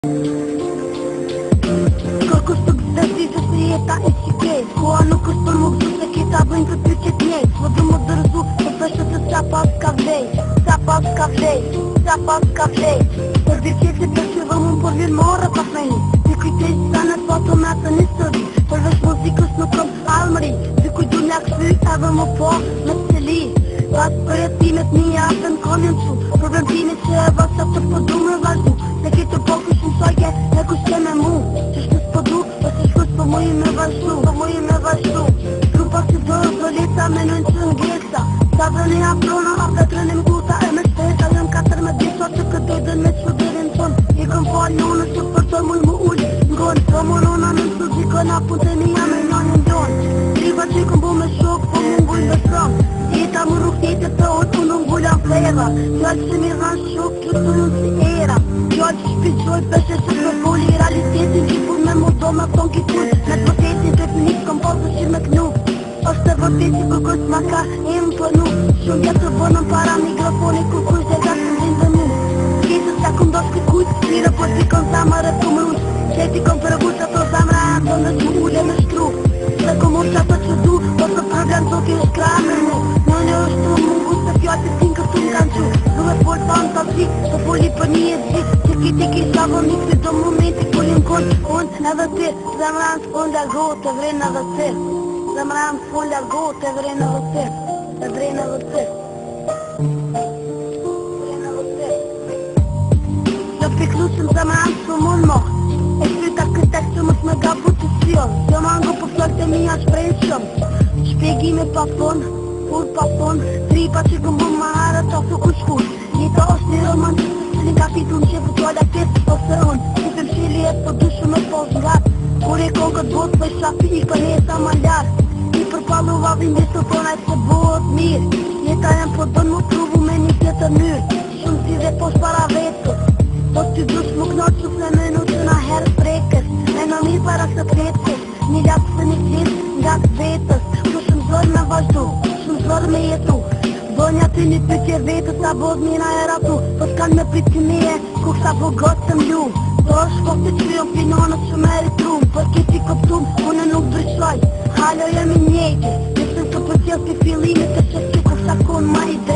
Kërkush të gëzëti se jeta e si kej Koa nuk është për më gëzu se kita bëjnë të ty që t'njej Më du më dërëzu të pështë se sa pas ka vlej Sa pas ka vlej, sa pas ka vlej Për dirqesi për që dhe mund për vjen morë pas me një Ty kujtej sa në foto me të një sëri Përveç muzikës nuk kom almëri Ty kuj du një kësy edhe më po me cili Pas për jetimet një apën konin që Problem tini që e vasa të përdu me vazhdu Se kitë po kush më sojke e kush ke me mu Qështë nësë përdu ose shkush për muj me vazhdu Trupa si dërë zolita me nëjnë që ngesa Sa dhe një aprona apë të rënim guta e me shtesa Jëm 14 që këtë dojden me që dërin ton I këm falë njone që për të muj më ullë Ngonë të monona në të zikon apun të një me njone ndonë Triba që i këm bu me shok po më nguj me stram Jeta më rukëtite të otë unë ngullan pleva Gjallë që mi ranë shok që të unë si era Gjallë që shpiqoj peshe që të foli realitetin që pur me më do me ton ki kull Me të vëtetin të finik kom posë që me knu është të vërtet që kërkës ma ka e më pënu Shumë jetë të bënëm para mikrofoni kërkës dhe ga të zindë mu Kisës ka këm dosh këtë kujt Mire po t'i kom zamare të më unë Që t'i kom përgut që to zamra e të në që ule me shkru Se kom unë që ato që du Po të problem të t'i shkra me mu Në është të mungu se fjallë të t'in kërtu më kanë qu Duhe folë pa në të zi Të foli për një e zi Që kiti ki shavon një këtë do momenti Folin kon unë edhe ti Zemra në s'pon largo të vrenë edhe ti Zemra në s'pon largo të vrenë edhe ti Të vrenë edhe ti Që piklusëm zemra në s'pon mo E shpyta këtë tekst që mës me gabu të sion Që mango për flok të mija shprejnë shumë Shpjegime pa thonë Kur pa thonë, tripa që këmë bëmë ma herë të su ku shkull Njëta është një roman që se cilin kapitun që vëtolla këtë ose unë Që të mshili e të dushu me pos nga Kur e kon këtë botë për shafi i për jeta ma ljarë I për palu vavim dhe të tonaj se botë mirë Jeta jem po donë më pruvu me një tjetër njërë Shumë si dhe posh para vetës Po ty dush më knoqë që se menu që na herë prekës E në mirë para se petës Një lakë se një qëtë nga të vetës Shumë zorë me vazhdu Zor me jetu Donja ty një pytje vetës sa bod mina e ratu Po s'kan me prit që meje ku kësa po gotë të mlu To është kohë të qyjon pinonës që me eritrum Për kiti këptum unë nuk dryshoj Halo jemi njejti Nësën të përqel për fillimit të që ku kësa kon ma ide